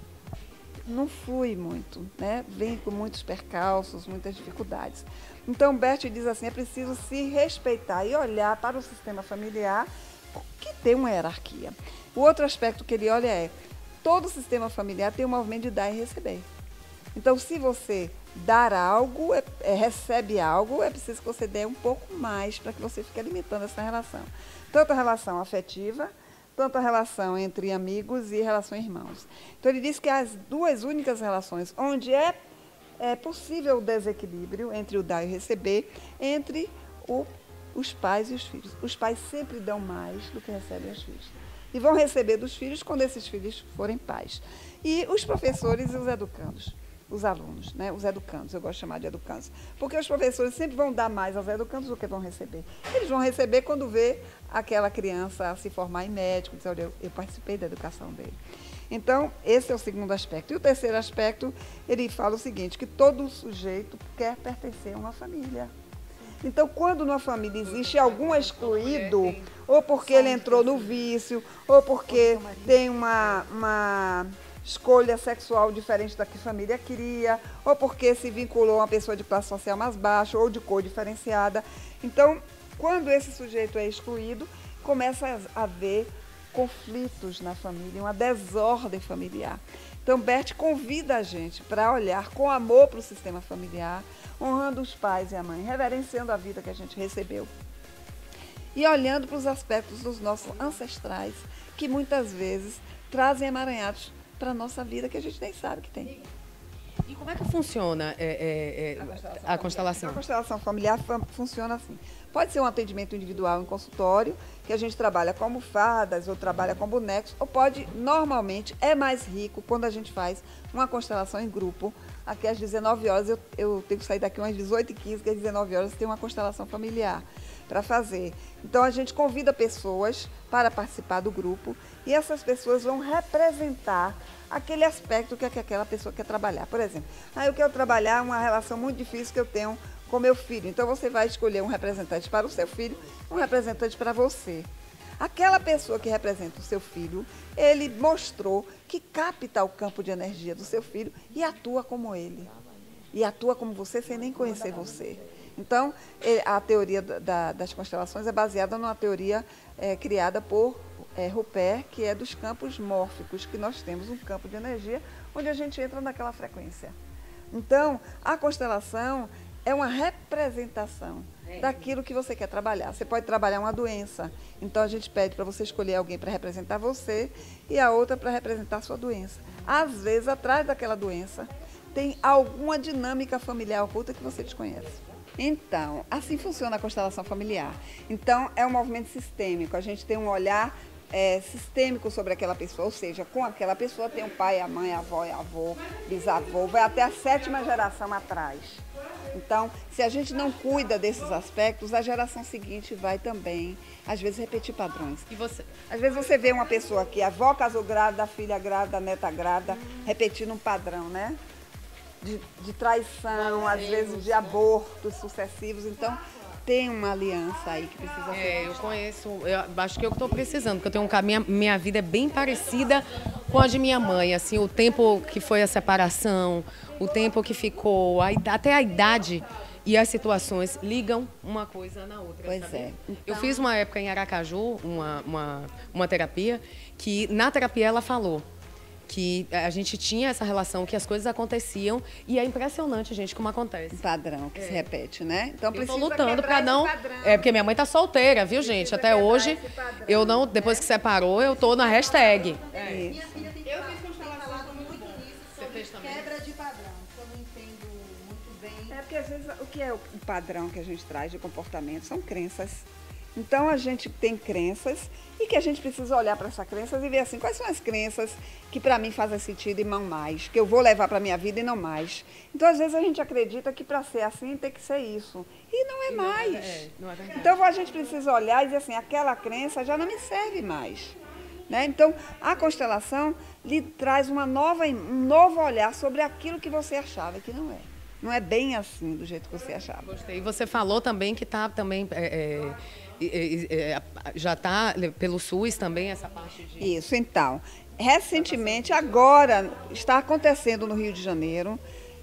não flui muito, né? Vem com muitos percalços, muitas dificuldades. Então, Bert diz assim, é preciso se respeitar e olhar para o sistema familiar que tem uma hierarquia. O outro aspecto que ele olha é, todo sistema familiar tem um movimento de dar e receber. Então, se você dar algo, é, é, recebe algo, é preciso que você dê um pouco mais para que você fique alimentando essa relação. Tanto a relação afetiva, tanto a relação entre amigos e relação irmãos. Então, ele diz que as duas únicas relações onde é, é possível o desequilíbrio entre o dar e o receber, entre o os pais e os filhos. Os pais sempre dão mais do que recebem os filhos. E vão receber dos filhos quando esses filhos forem pais. E os professores e os educandos, os alunos, né? Os educandos, eu gosto de chamar de educandos. Porque os professores sempre vão dar mais aos educandos do que vão receber. Eles vão receber quando vê aquela criança se formar em médico, dizer, olha, eu, eu participei da educação dele. Então, esse é o segundo aspecto. E o terceiro aspecto, ele fala o seguinte, que todo sujeito quer pertencer a uma família. Então, quando numa família existe algum excluído, ou porque ele entrou no vício, ou porque tem uma, uma escolha sexual diferente da que a família queria, ou porque se vinculou a uma pessoa de classe social mais baixa, ou de cor diferenciada. Então, quando esse sujeito é excluído, começa a haver conflitos na família, uma desordem familiar. Então, Bert convida a gente para olhar com amor para o sistema familiar, honrando os pais e a mãe, reverenciando a vida que a gente recebeu e olhando para os aspectos dos nossos ancestrais, que muitas vezes trazem emaranhados para a nossa vida que a gente nem sabe que tem.
E como é que funciona é, é, é,
A constelação,
a constelação?
A constelação familiar funciona assim. Pode ser um atendimento individual em consultório, que a gente trabalha com almofadas ou trabalha com bonecos, ou pode, normalmente, é mais rico quando a gente faz uma constelação em grupo. Aqui às dezenove horas, eu, eu tenho que sair daqui umas dezoito e quinze, que às dezenove horas tem uma constelação familiar para fazer. Então, a gente convida pessoas para participar do grupo e essas pessoas vão representar aquele aspecto que aquela pessoa quer trabalhar. Por exemplo, ah, eu quero trabalhar uma relação muito difícil que eu tenho com meu filho. Então, você vai escolher um representante para o seu filho, um representante para você. Aquela pessoa que representa o seu filho, ele mostrou que capta o campo de energia do seu filho e atua como ele. E atua como você sem nem conhecer você. Então, a teoria da, das constelações é baseada numa teoria é, criada por é, Rupert, que é dos campos mórficos, que nós temos um campo de energia onde a gente entra naquela frequência. Então, a constelação é uma representação daquilo que você quer trabalhar. Você pode trabalhar uma doença, então a gente pede para você escolher alguém para representar você e a outra para representar a sua doença. Às vezes, atrás daquela doença, tem alguma dinâmica familiar oculta que você desconhece. Então, assim funciona a constelação familiar. Então, é um movimento sistêmico. A gente tem um olhar é, sistêmico sobre aquela pessoa, ou seja, com aquela pessoa tem o pai, a mãe, a avó, a avô, bisavô, vai até a sétima geração atrás. Então, se a gente não cuida desses aspectos, a geração seguinte vai também, às vezes, repetir padrões.
E você?
Às vezes você vê uma pessoa que a avó casou grávida, a filha grávida, a neta grávida, repetindo um padrão, né? De, de traição, às vezes de abortos sucessivos. Então, tem uma aliança aí que precisa ser.
É, eu conheço, eu acho que eu estou precisando, porque eu tenho um caminho, minha vida é bem parecida com a de minha mãe, assim, o tempo que foi a separação, o tempo que ficou, a, até a idade e as situações ligam uma coisa na outra.
Pois
sabe?
é. Então...
Eu fiz uma época em Aracaju, uma, uma, uma terapia, que na terapia ela falou que a gente tinha essa relação, que as coisas aconteciam, e é impressionante, gente, como acontece.
Um padrão que
é.
se repete, né? Então,
eu tô
precisa
lutando para não...
padrão.
É, porque minha mãe tá solteira, viu, gente?
Precisa
Até hoje, eu não... Depois que separou, eu tô na hashtag.
É. Isso.
Eu fiz constelação muito nisso sobre quebra de padrão, que eu não entendo muito bem.
É porque, às vezes, o que é o padrão que a gente traz de comportamento são crenças. Então, a gente tem crenças e que a gente precisa olhar para essas crenças e ver assim, quais são as crenças que para mim fazem sentido e não mais, que eu vou levar para a minha vida e não mais. Então, às vezes, a gente acredita que para ser assim tem que ser isso. E não é
E
mais.
Não é, é, não é verdade.
Então, a gente precisa olhar e dizer assim, aquela crença já não me serve mais. Né? Então, a constelação lhe traz uma nova, um novo olhar sobre aquilo que você achava que não é. Não é bem assim, do jeito que você achava.
Gostei. E você falou também que está também... É, é, é, já está pelo SUS também essa parte de...
Isso, então. Recentemente, agora, está acontecendo no Rio de Janeiro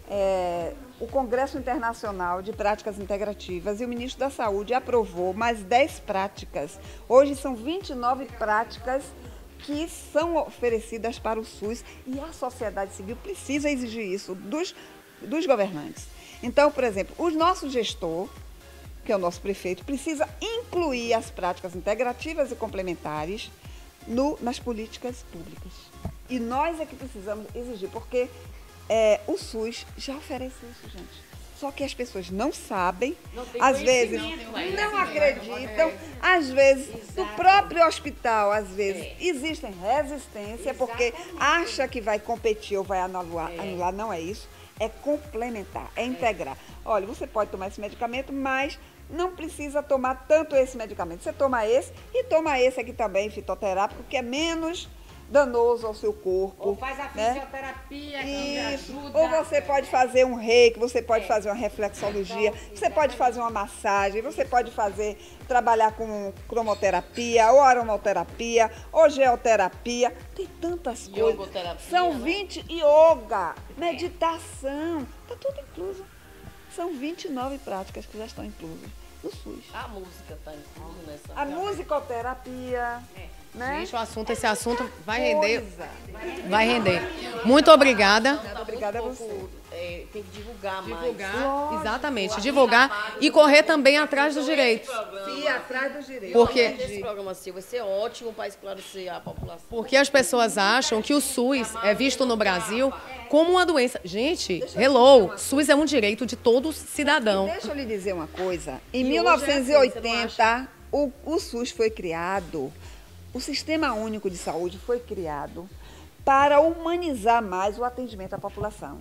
é, o Congresso Internacional de Práticas Integrativas e o ministro da Saúde aprovou mais dez práticas. Hoje são vinte e nove práticas que são oferecidas para o SUS e a sociedade civil precisa exigir isso dos, dos governantes. Então, por exemplo, o nosso gestor, que é o nosso prefeito, precisa incluir as práticas integrativas e complementares no, nas políticas públicas. E nós é que precisamos exigir, porque é, o SUS já oferece isso, gente. Só que as pessoas não sabem,
Não tem
às vezes
conhecimento,
não acreditam, às vezes no próprio hospital, às vezes existem resistência porque acha que vai competir ou vai anular, anular, não é isso, é complementar, é integrar. Olha, você pode tomar esse medicamento, mas não precisa tomar tanto esse medicamento. Você toma esse e toma esse aqui também, fitoterápico, que é menos danoso ao seu corpo.
Ou faz a
né?
fisioterapia, que
Isso.
ajuda.
Ou você pode fazer um reiki, você pode fazer uma reflexologia, você pode fazer uma massagem, você pode fazer, trabalhar com cromoterapia, ou aromaterapia, ou geoterapia. Tem tantas coisas.
Yogoterapia,
São
né?
vinte, yoga, meditação, está tudo incluso. São vinte e nove práticas que já estão inclusas no SUS.
A música está inclusa nessa.
A musicoterapia, né?
Gente, o assunto, esse assunto vai render.
Coisa.
Vai render. Muito obrigada.
Muito obrigada a você.
É, tem que divulgar, mais.
Divulgar, exatamente, divulgar e correr também atrás dos direitos.
E atrás dos direitos.
Porque,
Esse programa seu vai ser ótimo para esclarecer a população.
porque as pessoas acham que o SUS é visto no Brasil como uma doença. Gente, hello, SUS é um direito de todo cidadão.
Deixa eu lhe dizer uma coisa. Em
E
mil
hoje é
novecentos e
assim, você não
oitenta, o, o SUS foi criado, o Sistema Único de Saúde foi criado para humanizar mais o atendimento à população.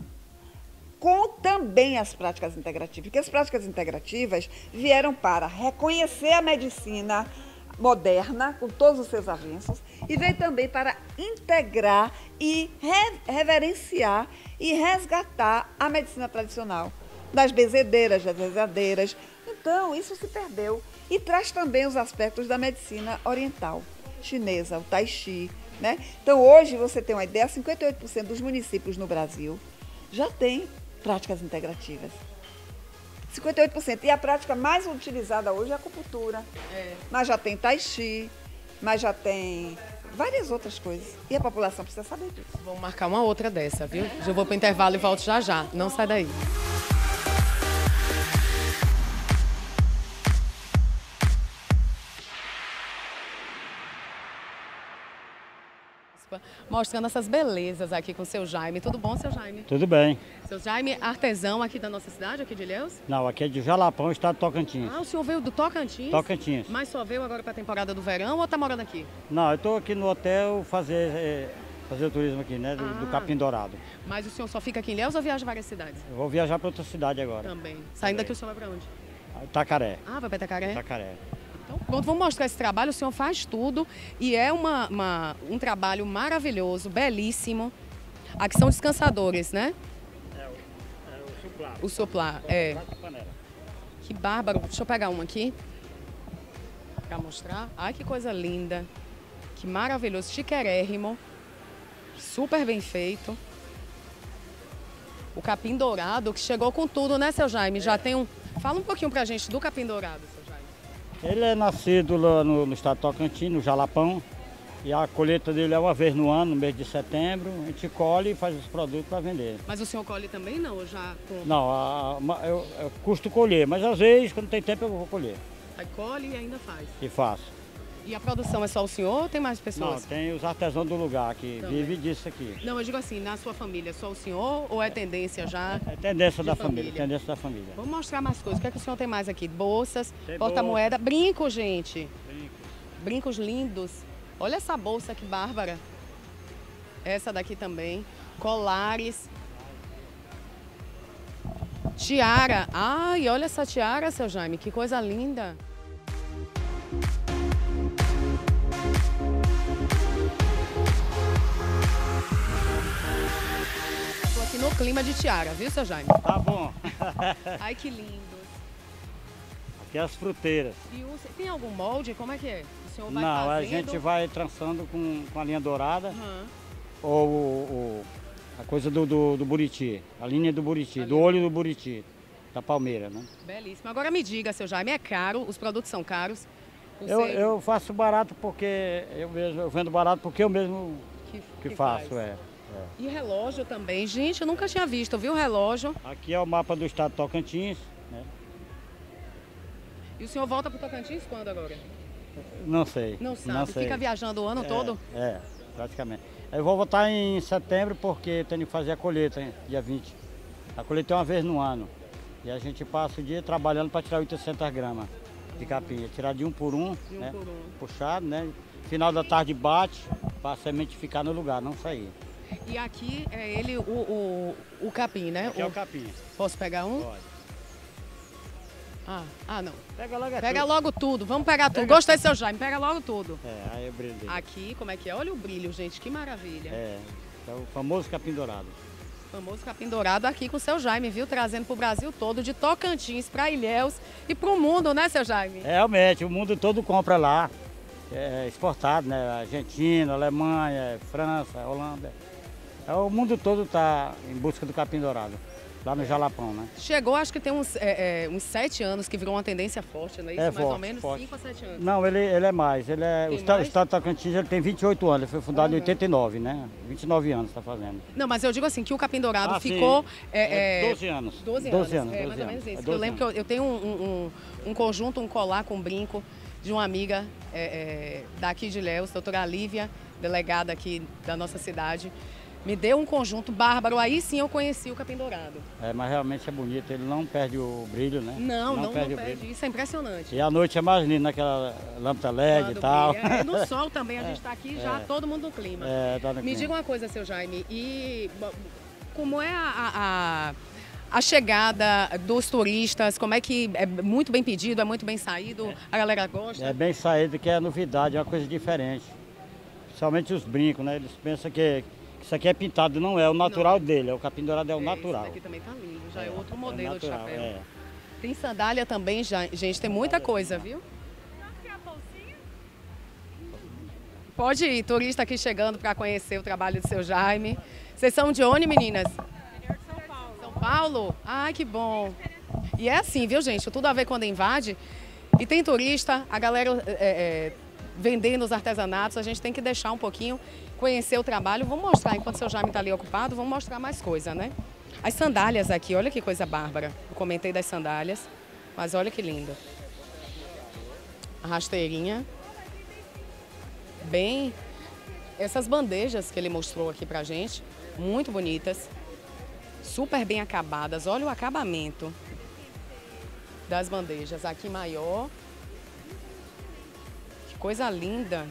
Com também as práticas integrativas, porque as práticas integrativas vieram para reconhecer a medicina moderna, com todos os seus avanços, e veio também para integrar e re reverenciar e resgatar a medicina tradicional, das benzedeiras, das rezadeiras. Então, isso se perdeu. E traz também os aspectos da medicina oriental, chinesa, o tai chi, né? Então, hoje, você tem uma ideia, cinquenta e oito por cento dos municípios no Brasil já tem práticas integrativas. cinquenta e oito por cento. E a prática mais utilizada hoje é a acupuntura. É. Mas já tem tai chi, mas já tem várias outras coisas. E a população precisa saber disso.
Vamos marcar uma outra dessa, viu? Eu vou para o intervalo e volto já já. Não sai daí. Mostrando essas belezas aqui com o seu Jaime. Tudo bom, seu Jaime?
Tudo bem.
Seu Jaime, artesão aqui da nossa cidade, aqui de Ilhéus?
Não, aqui é de Jalapão, estado de Tocantins.
Ah, o senhor veio do Tocantins?
Tocantins.
Mas só veio agora para a temporada do verão ou tá morando aqui?
Não, eu estou aqui no hotel fazer, é, fazer o turismo aqui, né, do,
Ah.
do Capim Dourado.
Mas o senhor só fica aqui em Ilhéus ou viaja várias cidades?
Eu vou viajar para outra cidade agora.
Também. Saindo daqui o senhor vai para onde?
Itacaré.
Ah, vai para Itacaré?
Itacaré.
Então, pronto, vamos mostrar esse trabalho. O senhor faz tudo e é uma, uma, um trabalho maravilhoso, belíssimo. Aqui são descansadores, né?
É o, é o suplá.
O soplar, é. Que bárbaro. Deixa eu pegar um aqui para mostrar. Ai, que coisa linda. Que maravilhoso. Chiquérrimo. Super bem feito. O capim dourado, que chegou com tudo, né, seu Jaime? Já tem um... Fala um pouquinho pra gente do capim dourado, seu Jaime.
Ele é nascido lá no, no estado de Tocantins, no Jalapão. E a colheita dele é uma vez no ano, no mês de setembro. A gente colhe e faz os produtos para vender.
Mas o senhor colhe também, não? Ou já compra?
Não, a, a, eu, eu custo colher, mas às vezes, quando tem tempo, eu vou colher.
Aí colhe e ainda faz.
E faço.
E a produção é só o senhor ou tem mais
Não,
pessoas?
tem os artesãos do lugar que
Também.
vivem disso aqui.
Não, eu digo assim, na sua família, só o senhor ou é tendência já?
É tendência
De
da
família.
família, tendência da família.
Vamos mostrar mais coisas. O que é que o senhor tem mais aqui? Bolsas,
Tem
porta-moeda, brinco, gente.
Brinco.
Brincos lindos. Olha essa bolsa que bárbara. Essa daqui também. Colares. Tiara. Ai, olha essa tiara, seu Jaime. Que coisa linda. Estou aqui no clima de tiara, viu, seu Jaime?
Tá bom.
Ai, que lindo.
Aqui é as fruteiras.
E o- tem algum molde? Como é que é? O senhor vai
Não, a
fazendo?
gente vai trançando com, com a linha dourada
Aham.
ou o, o- a coisa do, do, do buriti, a linha do buriti, do olho do buriti, da palmeira, né?
Belíssimo. Agora me diga, seu Jaime, é caro? Os produtos são caros? Você
Eu, eu faço barato porque eu mesmo, eu vendo barato porque eu mesmo
que,
que
que
faço,
faz.
é.
E relógio também. Gente, eu nunca tinha visto, viu, o relógio?
Aqui é o mapa do estado de Tocantins, né?
E o senhor volta para o Tocantins quando agora?
Não sei.
Não sabe,
Não sei.
fica viajando o ano todo?
É, é, praticamente. Eu vou voltar em setembro porque tenho que fazer a colheita, hein, dia vinte. A colheita é uma vez no ano. E a gente passa o dia trabalhando para tirar oitocentas gramas de capim. Tirar de um por um,
De um
né?
por um.
Puxado, né? Final da tarde bate para a semente ficar no lugar, não sair.
E aqui é ele, o, o, o capim, né?
Aqui é o capim.
Posso pegar um?
Pode.
Ah, ah não.
Pega logo é
Pega
tudo.
logo tudo, vamos pegar tudo.
Pega
Gostei, seu Jaime, pega logo tudo.
É, aí eu brilho dele.
Aqui, como é que é? Olha o brilho, gente, que maravilha.
É, é o famoso capim dourado.
O famoso capim dourado aqui com o seu Jaime, viu? Trazendo pro Brasil todo, de Tocantins para Ilhéus e pro mundo, né, seu Jaime?
É, realmente, o mundo todo compra lá. É exportado, né? Argentina, Alemanha, França, Holanda. É, o mundo todo está em busca do capim dourado, lá no Jalapão, né?
Chegou, acho que tem uns, é, é, uns sete anos que virou uma tendência forte, não é isso?
É
Mais
forte,
ou menos
forte.
cinco a sete anos.
Não, ele, ele é mais. Ele é, o
Tem
estado,
mais?
estado de Tocantins ele tem vinte e oito anos, ele foi fundado
Uhum.
em oitenta e nove, né? vinte e nove anos está fazendo.
Não, mas eu digo assim, que o capim dourado
Ah, sim.
ficou...
É,
É,
doze anos.
doze anos,
doze anos,
é
doze
mais ou
anos.
menos isso.
É
eu
doze
lembro que eu, eu tenho um, um, um conjunto, um colar com brinco de uma amiga é, é, daqui de Ilhéus, doutora Lívia, delegada aqui da nossa cidade. Me deu um conjunto bárbaro, aí sim eu conheci o capim dourado.
É, mas realmente é bonito, ele não perde o brilho, né?
Não, não, não perde,
o brilho.
isso é impressionante.
E a noite é mais linda, naquela lâmpada L E D
Quando
e tal.
brilha. É, no sol também, a gente está aqui já,
é.
todo mundo no clima.
É, tá no
Me
clima.
diga uma coisa, seu Jaime, e bom, como é a, a, a chegada dos turistas, como é que é muito bem pedido, é muito bem saído, a galera gosta?
É bem saído, que é novidade, é uma coisa diferente. Principalmente os brincos, né? Eles pensam que isso aqui é pintado, não é o natural
Não.
dele, é o capim dourado é o
É,
natural.
Esse daqui também tá lindo, já é, outro modelo de
natural,
chapéu.
é.
Tem sandália também, já, gente, tem muita coisa, viu? Pode ir, turista aqui chegando para conhecer o trabalho do seu Jaime. Vocês são de onde, meninas?
São Paulo.
São Paulo? Ai, que bom. E é assim, viu, gente? Tudo a ver quando invade. E tem turista, a galera é, é, vendendo os artesanatos, a gente tem que deixar um pouquinho, conhecer o trabalho. Vamos mostrar, enquanto o seu Jaime está ali ocupado, vamos mostrar mais coisa, né? As sandálias aqui, olha que coisa bárbara. Eu comentei das sandálias, mas olha que lindo. A rasteirinha. Bem, essas bandejas que ele mostrou aqui pra gente, muito bonitas, super bem acabadas. Olha o acabamento das bandejas. Aqui maior. Que coisa linda.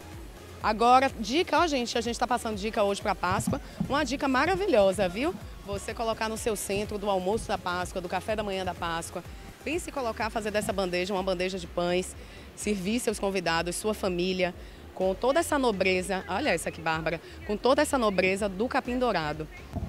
Agora, dica, ó gente, a gente tá passando dica hoje pra Páscoa. Uma dica maravilhosa, viu? Você colocar no seu centro do almoço da Páscoa, do café da manhã da Páscoa. Pense em colocar, fazer dessa bandeja uma bandeja de pães, servir seus convidados, sua família, com toda essa nobreza, olha essa aqui, Bárbara, com toda essa nobreza do capim dourado.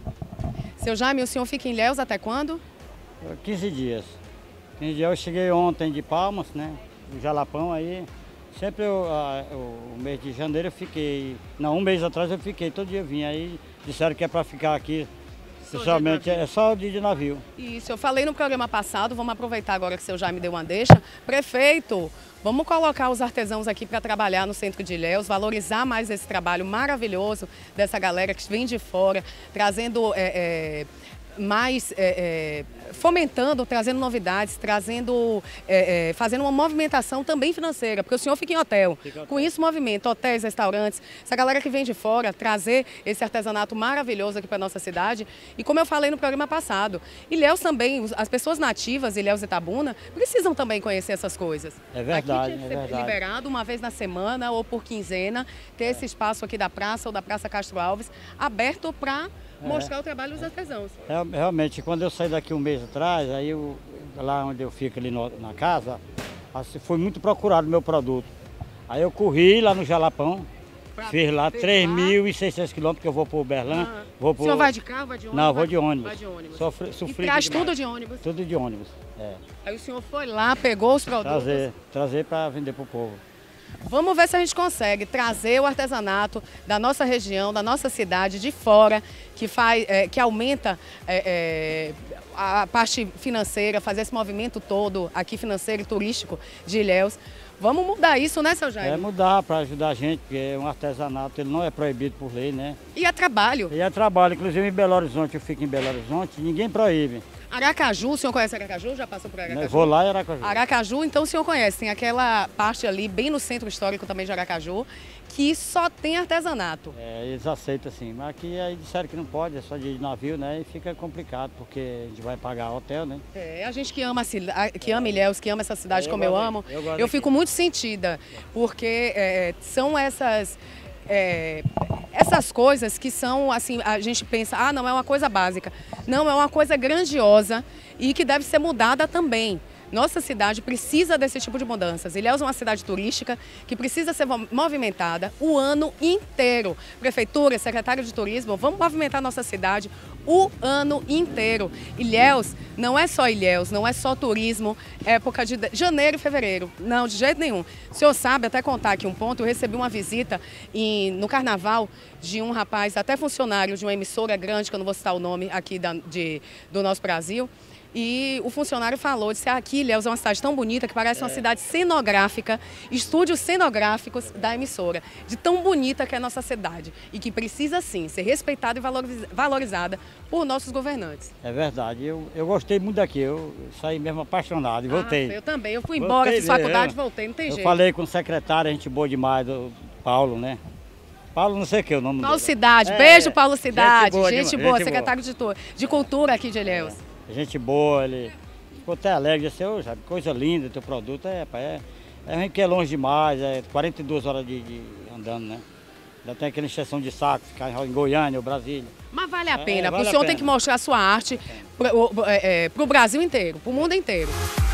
Seu Jaime, o senhor fica em Ilhéus até quando?
quinze dias. quinze dias eu cheguei ontem de Palmas, né? No Jalapão aí. Sempre eu, a, o mês de janeiro eu fiquei. Não, um mês atrás eu fiquei, todo dia eu vim. Aí disseram que é para ficar aqui. Principalmente é só o dia de navio.
Isso, eu falei no programa passado, vamos aproveitar agora que o seu Jaime deu uma deixa. Prefeito, vamos colocar os artesãos aqui para trabalhar no centro de Ilhéus, valorizar mais esse trabalho maravilhoso dessa galera que vem de fora, trazendo é, é, mais, é, é, fomentando, trazendo novidades, trazendo, é, é, fazendo uma movimentação também financeira, porque o senhor fica em hotel.
Fica hotel.
Com isso movimenta hotéis, restaurantes, essa galera que vem de fora, trazer esse artesanato maravilhoso aqui para nossa cidade. E como eu falei no programa passado, Ilhéus também, os- as pessoas nativas, Ilhéus e Itabuna, precisam também conhecer essas coisas.
É verdade,
Aqui tinha que
é
ser
verdade.
liberado uma vez na semana ou por quinzena, ter esse espaço aqui da praça ou da Praça Castro Alves aberto para mostrar o trabalho dos artesãos.
Real- Realmente, quando eu saí daqui um mês atrás, aí eu, lá onde eu fico ali no- na casa, assim, foi muito procurado o meu produto. Aí eu corri lá no Jalapão,
Pra-
fiz lá
fez
três
lá?
mil e seiscentos quilômetros que eu vou para Uberlândia.
Ah.
Vou
O
pro...
senhor vai de carro, vai de ônibus?
Não, vou
Vai-
de ônibus.
Vai de ônibus.
Sofri,
E
sofri
traz
demais.
tudo de ônibus?
Tudo de ônibus, é.
Aí o senhor foi lá, pegou os produtos.
Trazer, trazer para vender para o povo.
Vamos ver se a gente consegue trazer o artesanato da nossa região, da nossa cidade, de fora, que, faz, é, que aumenta é, é, a parte financeira, fazer esse movimento todo aqui financeiro e turístico de Ilhéus. Vamos mudar isso, né, seu Jair?
É mudar para ajudar a gente, porque um artesanato ele não é proibido por lei, né?
E é trabalho.
E é trabalho, inclusive em Belo Horizonte, eu fico em Belo Horizonte, ninguém proíbe.
Aracaju, o senhor conhece Aracaju? Já passou por Aracaju?
Eu vou lá em Aracaju.
Aracaju, então o senhor conhece, tem aquela parte ali, bem no centro histórico também de Aracaju, que só tem artesanato.
É, eles aceitam sim, mas aqui aí disseram que não pode, é só de navio, né? E fica complicado, porque a gente vai pagar hotel, né?
É, a gente que ama, a cida- que ama Ilhéus, que ama essa cidade
É, eu
como eu
gosto
amo,
daqui, eu gosto
eu
daqui.
fico muito sentida, porque é, são essas... é, essas coisas que são, assim, a gente pensa, ah, não, é uma coisa básica. Não, é uma coisa grandiosa e que deve ser mudada também. Nossa cidade precisa desse tipo de mudanças. Ilhéus é uma cidade turística que precisa ser movimentada o ano inteiro. Prefeitura, secretário de turismo, vamos movimentar nossa cidade o ano inteiro. Ilhéus não é só Ilhéus, não é só turismo, época de janeiro e fevereiro. Não, de jeito nenhum. O senhor sabe, até contar aqui um ponto, eu recebi uma visita em, no carnaval de um rapaz, até funcionário de uma emissora grande, que eu não vou citar o nome aqui da, de, do nosso Brasil. E o funcionário falou, disse, aqui Ilhéus é uma cidade tão bonita que parece uma cidade cenográfica, estúdios cenográficos da emissora, de tão bonita que é a nossa cidade e que precisa sim ser respeitada e valorizada por nossos governantes.
É verdade, eu, eu gostei muito daqui, eu saí mesmo apaixonado e voltei.
Ah, eu também, eu fui embora,
Voltei
fiz faculdade,
mesmo.
voltei, não tem
Eu
jeito.
falei com o secretário, a gente boa demais, do Paulo, né? Paulo não sei o que é o nome
Paulo
dele.
Cidade,
É,
beijo Paulo Cidade,
gente boa,
gente
demais,
boa,
gente
secretário de, tu- de Cultura aqui de Ilhéus.
Gente boa, ele ficou até alegre, disse, "Ô, Jair, coisa linda, teu produto é, pá, é, é ruim que é longe demais, é quarenta e duas horas de, de andando, né? Ainda tem aquela injeção de saco, ficar em Goiânia ou Brasília.
Mas vale a
É,
pena,
vale
o
a
senhor
pena.
tem que mostrar a sua arte para o Brasil inteiro, para o mundo inteiro.